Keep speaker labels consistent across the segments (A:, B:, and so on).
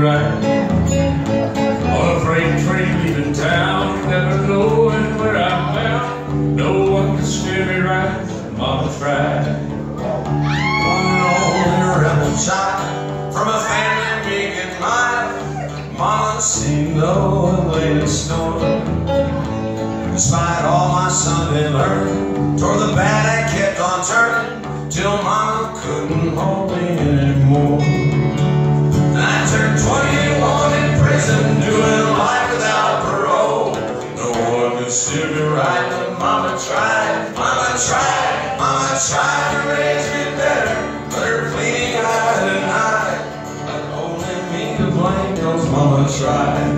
A: right. On a freight train leaving town, never knowing where I'm bound. No one can steer me right, Mama tried.
B: One and only rebel child from a family big and mild. Mama seemed low and laid in store. Despite all my Sunday learning, toward the bad I kept on turning, till Mama couldn't hold me anymore. And I turned 21 in prison, doing life without parole. No one could steer me right, but Mama tried, Mama tried, Mama tried to raise me better, but her pleading eye and eye, like only me to blame, 'cause Mama tried.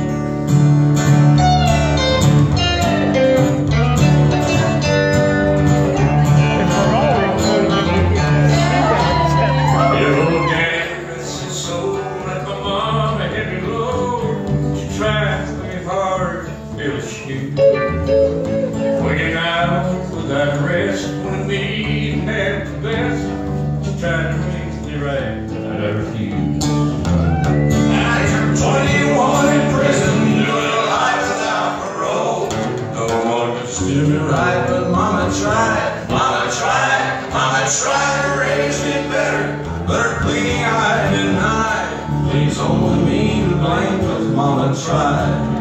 A: Waking out without rest, when I need half the best, she tried to raise me right, but I refused.
B: I turned 21 in prison, doing life without parole. No one could steer me right, but Mama tried, Mama tried, Mama tried to raise me better, but her pleading eye denied. Please only me to blame, 'cause Mama tried.